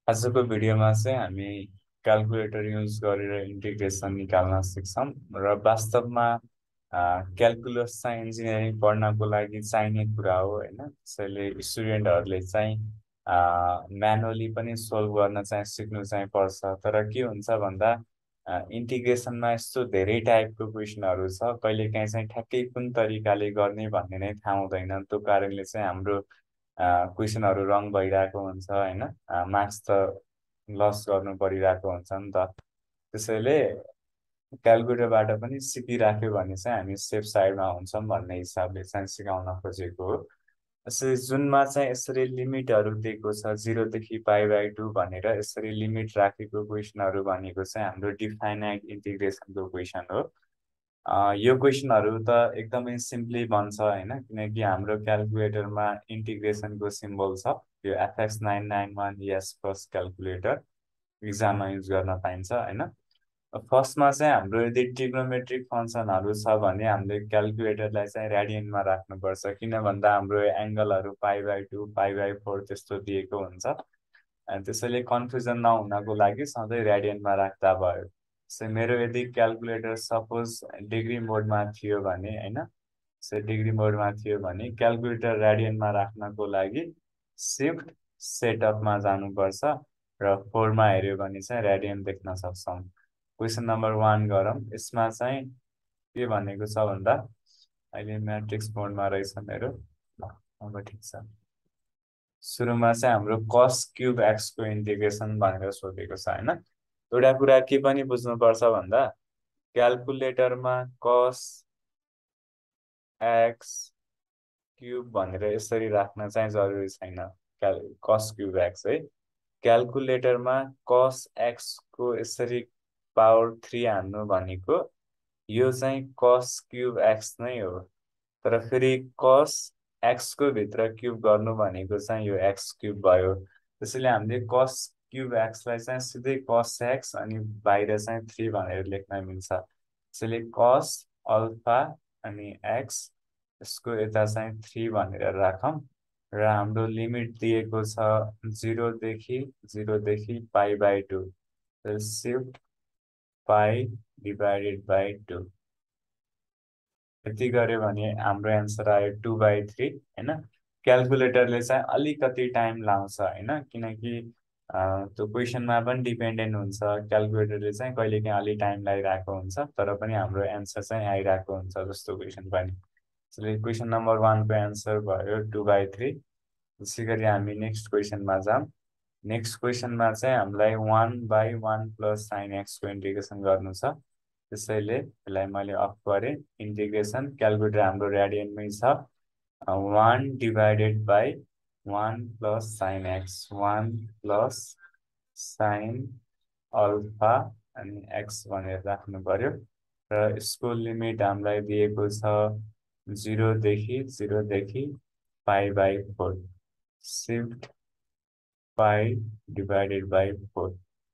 आजको भिडियोमा चाहिँ हामी क्यालकुलेटर युज गरेर इन्टिग्रेसन निकाल्न सिक्छौँ र वास्तवमा क्यालकुलस चाहिँ इन्जिनियरिङ पढ्नको लागि चाहिने कुरा हो होइन। त्यसैले स्टुडेन्टहरूले चाहिँ म्यानुअली पनि सोल्भ गर्न चाहिँ सिक्नु चाहिँ पर्छ। तर के हुन्छ भन्दा इन्टिग्रेसनमा यस्तो धेरै टाइपको क्वेसनहरू छ, कहिलेकाहीँ चाहिँ ठ्याक्कै कुन तरिकाले गर्ने भन्ने नै थाहा हुँदैन। त्यो कारणले चाहिँ हाम्रो क्वेसनहरू रङ भइरहेको हुन्छ होइन। मार्क्स त लस गर्नु परिरहेको हुन्छ नि त। त्यसैले क्यालकुलेटरबाट पनि सिकिराख्यो भने चाहिँ हामी सेफ साइडमा हुन्छौँ भन्ने हिसाबले चाहिँ सिकाउन खोजेको हो। यसरी जुनमा चाहिँ यसरी लिमिटहरू दिएको छ 0 देखि π/2 भनेर यसरी लिमिट राखेको क्वेसनहरू भनेको चाहिँ हाम्रो डिफाइनाइट इन्टिग्रेसनको क्वेसन हो। यो क्वेसनहरू त एकदमै सिम्पली बन्छ होइन, किनकि हाम्रो क्यालकुलेटरमा इन्टिग्रेसनको सिम्बल छ। यो FX991 प्लस क्यालकुलेटर इक्जाममा युज गर्न पाइन्छ होइन। फर्स्टमा चाहिँ हाम्रो यदि ट्रिग्नोमेट्रिक फङ्सनहरू छ भने हामीले क्यालकुलेटरलाई चाहिँ रेडियनमा राख्नुपर्छ, किन भन्दा हाम्रो एङ्गलहरू π/2 π/4 त्यस्तो दिएको हुन्छ। अनि त्यसैले कन्फ्युजन नहुनको लागि सधैँ रेडियनमा राख्दा भयो। सो मेरो यदि क्यालकुलेटर सपोज डिग्री मोडमा थियो भने होइन, सो डिग्री मोडमा थियो भने क्यालकुलेटर रेडियनमा राख्नको लागि सिफ्ट सेटअपमा जानुपर्छ र 4मा हेऱ्यो भने चाहिँ रेडियन देख्न सक्छौँ। क्वेसन नम्बर 1 गरौँ। यसमा चाहिँ के भनेको छ भन्दा अहिले म्याट्रिक्स मोडमा रहेछ मेरो। ल, अब ठिक छ। सुरुमा चाहिँ हाम्रो कस क्युब एक्सको इन्टिग्रेसन भनेर सोधेको छ होइन। एउटा कुरा के पनि बुझ्नुपर्छ भन्दा क्यालकुलेटरमा कस एक्स क्युब भनेर यसरी राख्न चाहिँ जरुरी छैन। कस क्युब एक्स है, क्यालकुलेटरमा कस एक्सको यसरी पावर 3 हान्नु भनेको यो चाहिँ कस क्युब एक्स नै हो। तर फेरि कस एक्सको भित्र क्युब गर्नु भनेको चाहिँ यो एक्स क्युब भयो। त्यसैले हामीले कस क्युब एक्सलाई चाहिँ सिधै कस एक्स अनि बाहिर चाहिँ 3 भनेर लेख्न मिल्छ। त्यसैले कस अल्फा अनि एक्स, यसको यता चाहिँ 3 भनेर राखौँ र हाम्रो लिमिट दिएको छ 0 देखि π/2। सिफ्ट π/2 यति गऱ्यो भने हाम्रो एन्सर आयो 2/3 होइन। क्यालकुलेटरले चाहिँ अलिकति टाइम लाउँछ होइन, किनकि त्यो क्वेसनमा पनि डिपेन्डेन्ट हुन्छ। क्यालकुलेटरले चाहिँ कहिलेकाहीँ अलि टाइम लागिरहेको हुन्छ, तर पनि हाम्रो एन्सर चाहिँ आइरहेको हुन्छ जस्तो क्वेसन पनि। त्यसले क्वेसन नम्बर 1 को एन्सर भयो 2/3। त्यसै गरी हामी नेक्स्ट क्वेसनमा जाऊँ। नेक्स्ट क्वेसनमा चाहिँ हामीलाई 1/1 प्लस साइन एक्सको इन्टिग्रेसन गर्नु छ। त्यसैले यसलाई मैले अफ गरेँ। इन्टिग्रेसन क्यालकुलेटर हाम्रो रेडियनमै छ। 1/1 plus sine x, 1 plus sine alpha अनि एक्स भनेर राख्नु पर्यो र यसको लिमिट हामीलाई दिएको छ 0 देखि π/4। सिफ्ट π/4।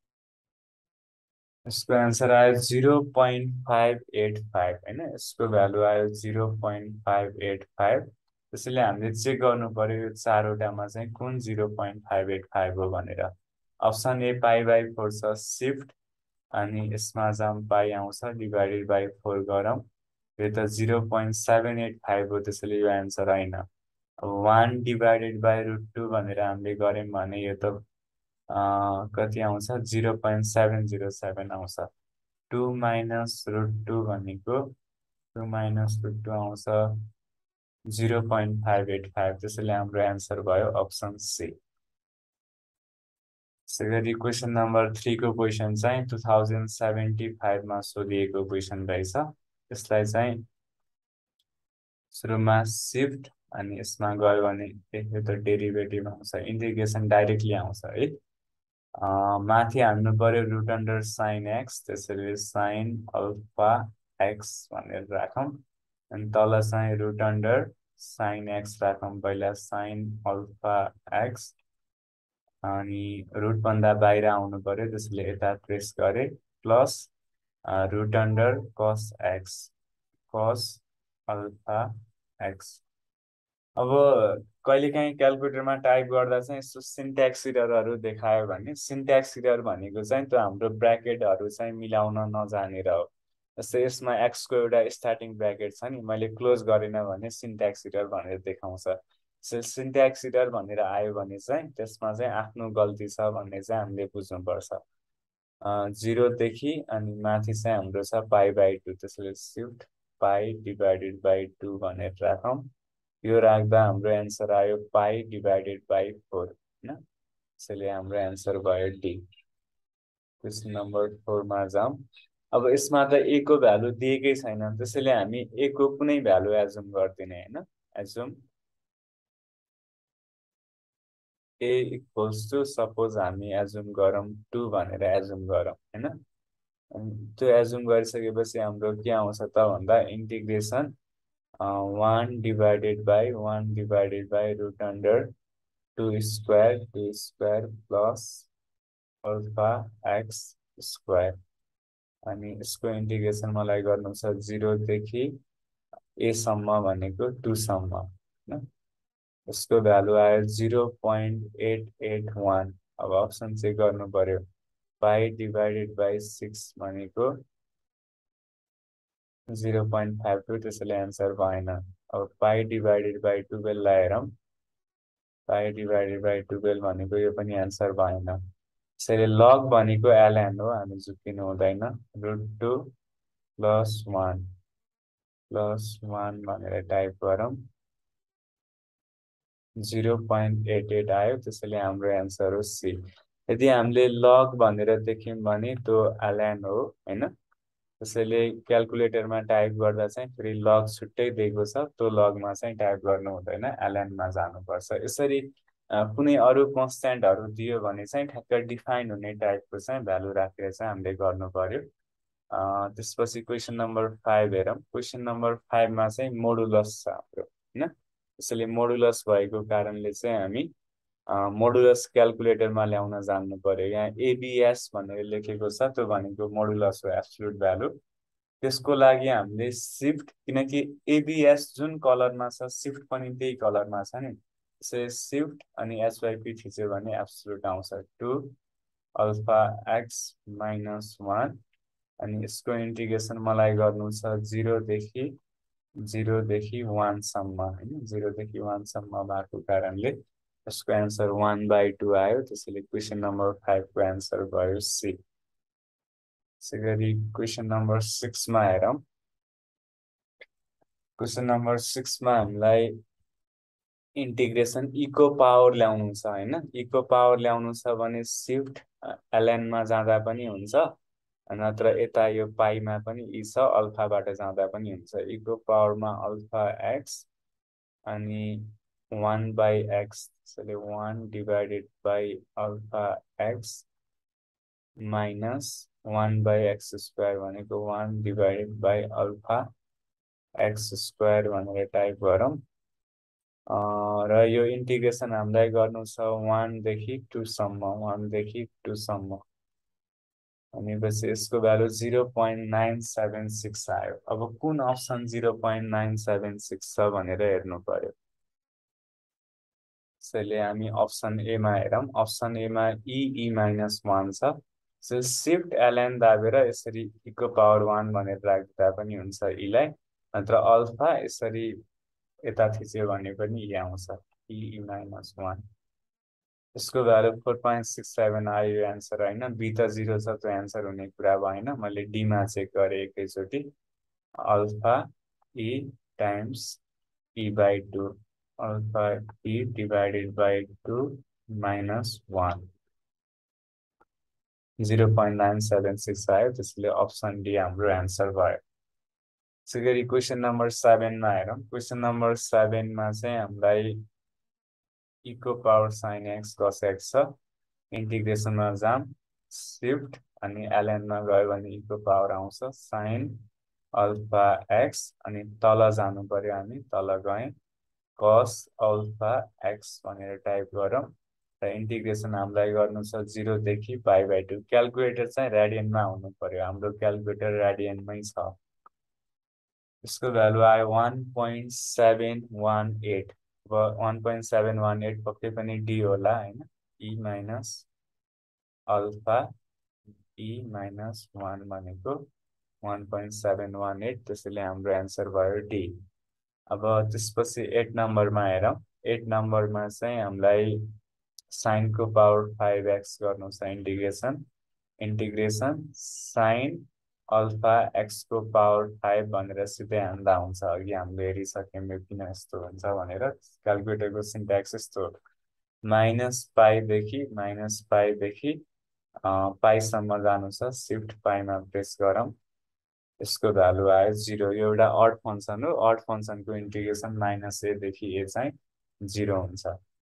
यसको एन्सर आयो 0.585 होइन। यसको भ्यालु आयो 0.585। त्यसैले हामीले चेक गर्नु पर्यो यो चारवटामा चाहिँ कुन 0.585 हो भनेर। अप्सन ए π/4 छ, सिफ्ट अनि यसमा जाम पाई आउँछ, /4 गरौँ। यो त 0.785 हो, त्यसैले यो एन्सर होइन। 1/√2 भनेर हामीले गऱ्यौँ भने यो त कति आउँछ 0.707 आउँछ। 2 - भनेको 2 - आउँछ 0.585। त्यसैले हाम्रो एन्सर भयो अप्सन सी। त्यसै गरी क्वेसन नम्बर 3 को क्वेसन चाहिँ 2075मा सोधिएको क्वेसन रहेछ। यसलाई चाहिँ सुरुमा सिफ्ट अनि यसमा गयो भने यो त डेरिभेटिभ आउँछ, इन्टिग्रेसन डाइरेक्टली आउँछ है। माथि हान्नु पर्यो रुट अन्डर साइन एक्स, त्यसैले साइन अल्फा एक्स भनेर राखौँ। अनि तल चाहिँ रुट अन्डर साइन एक्स राखौँ पहिला, साइन अल्फा एक्स अनि रुटभन्दा बाहिर आउनु पर्यो, त्यसैले यता प्रेस गरेँ plus root under cos x, cos alpha x अब कहिलेकाहीँ क्यालकुलेटरमा टाइप गर्दा चाहिँ यस्तो सिन्ट्याक्स इररहरू देखायो भने सिन्ट्याक्स इरर भनेको चाहिँ त्यो हाम्रो ब्राकेटहरू चाहिँ मिलाउन नजानेर हो। जस्तै यसमा एक्सको एउटा स्टार्टिङ ब्राकेट छ नि, मैले क्लोज गरिनँ भने सिन्ट्याक्स इरर भनेर देखाउँछ। सिन्ट्याक्स इरर भनेर आयो भने चाहिँ त्यसमा चाहिँ आफ्नो गल्ती छ भन्ने चाहिँ हामीले बुझ्नुपर्छ। 0 देखि अनि माथि चाहिँ हाम्रो छ पाई/2, त्यसैले सिफ्ट पाई/2 भनेर राखौँ। यो राख्दा हाम्रो एन्सर आयो पाई/4 होइन। त्यसैले हाम्रो एन्सर भयो डी। क्वेसन नम्बर 4मा जाउँ। अब यसमा त ए को भ्यालु दिएकै छैन, त्यसैले हामी ए को कुनै भ्यालु एजुम गर्दिने होइन। Assume A equals to, suppose हामी एजुम गरौँ 2 भनेर एजुम गरौँ होइन। त्यो एजुम गरिसकेपछि हाम्रो के आउँछ त भन्दा integration 1/1/1 root under 2² plus alpha x square. अनि यसको इन्टिग्रेसन मलाई गर्नु छ 0 देखि एसम्म भनेको 2सम्म होइन। यसको भ्यालु आयो 0.881। अब अप्सन चेक गर्नु पर्यो। पाई/6 भनेको 0.52, त्यसैले एन्सर भएन। अब पाई/12 लाई हेरौँ। पाई/12 भनेको यो पनि एन्सर भएन। त्यसैले लग भनेको एलएन हो, हामी झुक्किनु हुँदैन। √2 +1 भनेर टाइप गरौँ। 0.88 आयो, त्यसैले हाम्रो एन्सर हो सी। यदि हामीले लग भनेर देख्यौँ भने त्यो एलएन हो होइन। त्यसैले क्यालकुलेटरमा टाइप गर्दा चाहिँ फेरि लग छुट्टै दिएको छ, त्यो लगमा चाहिँ टाइप गर्नु हुँदैन, एलएनमा जानुपर्छ। यसरी कुनै अरू कन्सट्यान्टहरू दियो भने चाहिँ ठ्याक्क डिफाइन हुने टाइपको चाहिँ भ्यालु राखेर चाहिँ हामीले गर्नु पर्यो। त्यसपछि क्वेसन नम्बर 5 हेरौँ। क्वेसन नम्बर 5मा चाहिँ मोडुलस छ हाम्रो होइन। त्यसैले मोडुलस भएको कारणले चाहिँ हामी मोडुलस क्यालकुलेटरमा ल्याउन जान्नु पर्यो। यहाँ एबिएस भनेर लेखेको छ, त्यो भनेको मोडुलस हो, एब्सोल्युट भ्यालु। त्यसको लागि हामीले सिफ्ट, किनकि एबिएस जुन कलरमा छ सिफ्ट पनि त्यही कलरमा छ नि, त्यसै सिफ्ट अनि एच/पी थिच्यो भने एब्सोल्युट आउँछ 2 अल्फा एक्स माइनस 1। अनि यसको इन्टिग्रेसन मलाई गर्नु छ 0 देखि 1सम्म होइन। 0 देखि 1सम्म भएको कारणले यसको एन्सर 1/2 आयो, त्यसैले क्वेसन नम्बर 5को एन्सर भयो सी। त्यसै गरी क्वेसन नम्बर 6मा हेरौँ। क्वेसन नम्बर 6मा हामीलाई इन्टिग्रेसन इको पावर ल्याउनु छ होइन। इको पावर ल्याउनु छ भने सिफ्ट एलएनमा जाँदा पनि हुन्छ, नत्र यता यो पाइमा पनि ई छ, अल्फाबाट जाँदा पनि हुन्छ। इको पावरमा अल्फा एक्स अनि 1/x, त्यसैले 1/अल्फा एक्स माइनस 1/x² भनेको 1/अल्फा एक्स स्क्वायर भनेर टाइप गरौँ। र यो इन्टिग्रेसन हामीलाई गर्नु छ 1 देखि 2सम्म, 1 देखि 2सम्म। भनेपछि यसको भ्यालु 0.976 आयो। अब कुन अप्सन 0.976 छ भनेर हेर्नु पर्यो। त्यसैले हामी अप्सन एमा हेरौँ। अप्सन एमा -1 छ। सिफ्ट एलएन दाबेर यसरी इको पावर 1 भनेर राख्दा पनि हुन्छ ईलाई, नत्र अल्फा यसरी यता थिच्यो भने पनि ई आउँछ, -1। यसको भ्यालु 4.67 आयो एन्सर होइन। बी त 0 छ, त्यो एन्सर हुने कुरा भएन। मैले डीमा चेक गरेँ एकैचोटि। अल्फा ई टाइम्स e/2, अल्फा e/2 -1, 0.976 आयो, त्यसैले अप्सन डी हाम्रो एन्सर भयो। त्यसै गरी क्वेसन नम्बर 7मा हेरौँ। क्वेसन नम्बर 7मा चाहिँ हामीलाई इको power sine x cos x छ। इन्टिग्रेसनमा जाम सिफ्ट अनि एलएनमा गयो भने इको पावर आउँछ साइन अल्फा एक्स, अनि तल जानु पर्यो, हामी तल गएँ कस अल्फा एक्स भनेर टाइप गरौँ। र इन्टिग्रेसन हामीलाई गर्नु छ 0 देखि पाई/2। क्यालकुलेटर चाहिँ रेडियनमा हुनु पर्यो, हाम्रो क्यालकुलेटर रेडियनमै छ। यसको भ्यालु आयो 1.718। अब 1.718 पक्कै पनि डी होला होइन, e minus alpha e minus 1 भनेको 1.718, त्यसैले हाम्रो एन्सर भयो डी। अब त्यसपछि 8 नम्बरमा हेरौँ। 8 नम्बरमा चाहिँ हामीलाई साइनको पावर 5x गर्नु छ, इन्टिग्रेसन इन्टिग्रेसन साइन अल्फा एक्सको पावर 5 भनेर सिधै हान्दा हुन्छ। अघि हामीले हेरिसक्यौँ यो किन यस्तो हुन्छ भनेर। क्यालकुलेटरको सिन्ट्याक्स यस्तो हो, माइनस पाईदेखि पाईसम्म जानु छ, सिफ्ट पाईमा प्रेस गरौँ, यसको भ्यालु आयो 0। यो एउटा अड फङ्सन हो, अड फङ्सनको इन्टिग्रेसन -a देखि a चाहिँ 0 हुन्छ।